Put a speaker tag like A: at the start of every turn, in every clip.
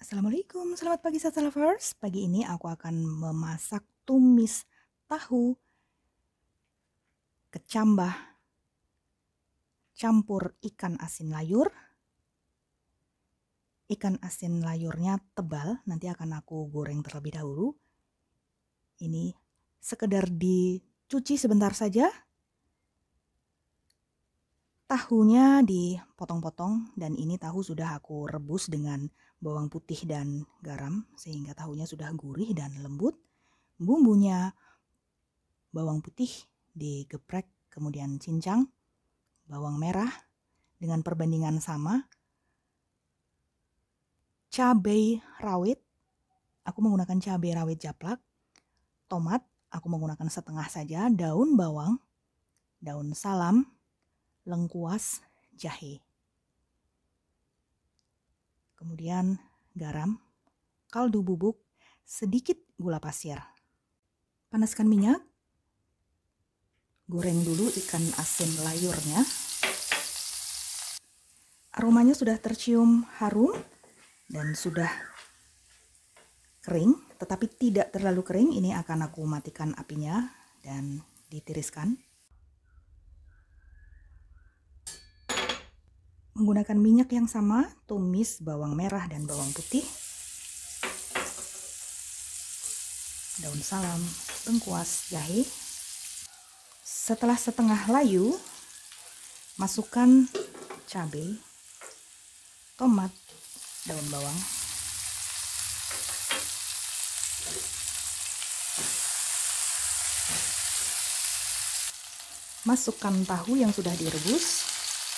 A: Assalamualaikum, selamat pagi Salsa Lovers. Pagi ini aku akan memasak tumis tahu kecambah campur ikan asin layur. Ikan asin layurnya tebal, nanti akan aku goreng terlebih dahulu. Ini sekedar dicuci sebentar saja. Tahunya dipotong-potong dan ini tahu sudah aku rebus dengan bawang putih dan garam sehingga tahunya sudah gurih dan lembut. Bumbunya bawang putih digeprek, kemudian cincang, bawang merah dengan perbandingan sama, cabai rawit, aku menggunakan cabai rawit japlak, tomat, aku menggunakan setengah saja, daun bawang, daun salam, lengkuas, jahe. Kemudian garam, kaldu bubuk, sedikit gula pasir. Panaskan minyak, goreng dulu ikan asin layurnya. Aromanya sudah tercium harum dan sudah kering, tetapi tidak terlalu kering. Ini akan aku matikan apinya dan ditiriskan. Menggunakan minyak yang sama, tumis bawang merah dan bawang putih, daun salam, lengkuas, jahe. Setelah setengah layu, masukkan cabai, tomat, daun bawang. Masukkan tahu yang sudah direbus.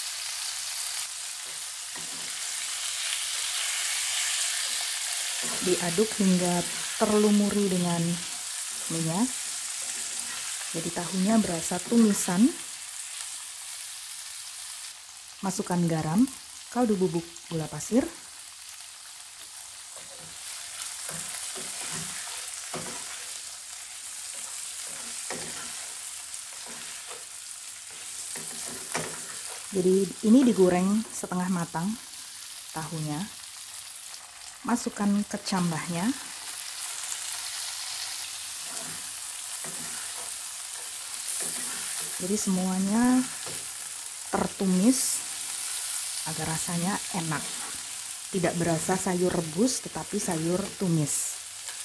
A: Diaduk hingga terlumuri dengan minyak. Jadi tahunya berasa tumisan. Masukkan garam, kaldu bubuk, gula pasir. Jadi ini digoreng setengah matang tahunya. Masukkan kecambahnya. Jadi semuanya tertumis agar rasanya enak. Tidak berasa sayur rebus tetapi sayur tumis.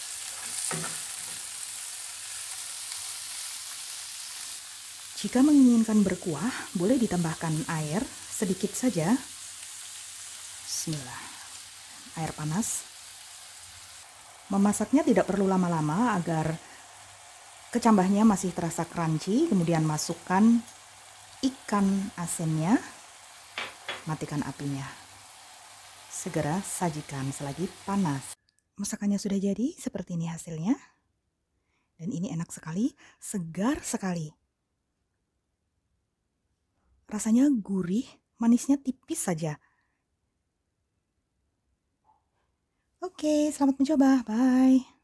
A: Jika menginginkan berkuah, boleh ditambahkan air sedikit saja. Bismillah. Air panas. Memasaknya tidak perlu lama-lama agar kecambahnya masih terasa crunchy. Kemudian masukkan ikan asinnya, matikan apinya. Segera sajikan selagi panas. Masakannya sudah jadi, seperti ini hasilnya. Dan ini enak sekali, segar sekali. Rasanya gurih, manisnya tipis saja. Oke, selamat mencoba. Bye.